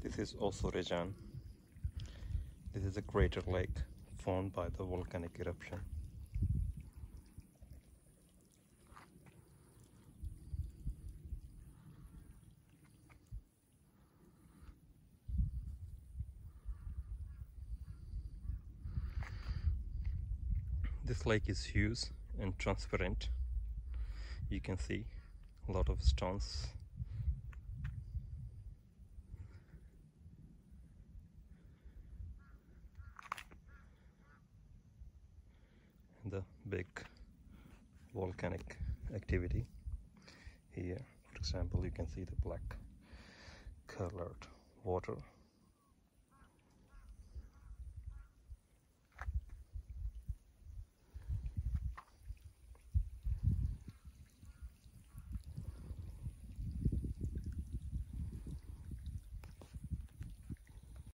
This is Osorezan. This is a crater lake formed by the volcanic eruption. This lake is huge and transparent. You can see a lot of stones. The big volcanic activity here. For example, you can see the black colored water